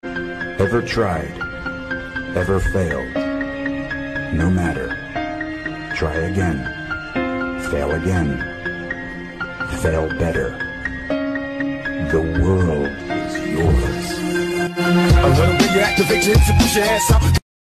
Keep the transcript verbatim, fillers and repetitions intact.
Ever tried? Ever failed? No matter. Try again. Fail again. Fail better. The world is yours. A little bit, you activate your hips and push your ass out.